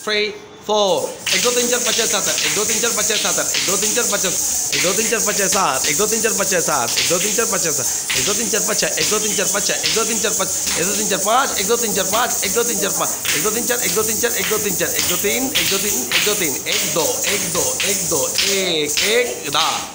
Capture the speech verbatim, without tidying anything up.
Three four. एक दो तीन चार पाँच छः सात आठ। एक दो तीन चार पाँच छः सात आठ। एक दो तीन चार पाँच छः। एक दो तीन चार पाँच छः सात। एक दो तीन चार पाँच छः सात। एक दो तीन चार पाँच छः सात। एक दो तीन चार पाँच छः। एक दो तीन चार पाँच छः। एक दो तीन चार पाँच। एक दो तीन चार पाँच। एक दो तीन चार पाँच। एक दो तीन चार पाँच। एक दो तीन चार। एक दो तीन चार। एक दो तीन चार। एक दो तीन। एक दो तीन। एक दो तीन। एक दो। एक दो। एक दो। एक एक दा।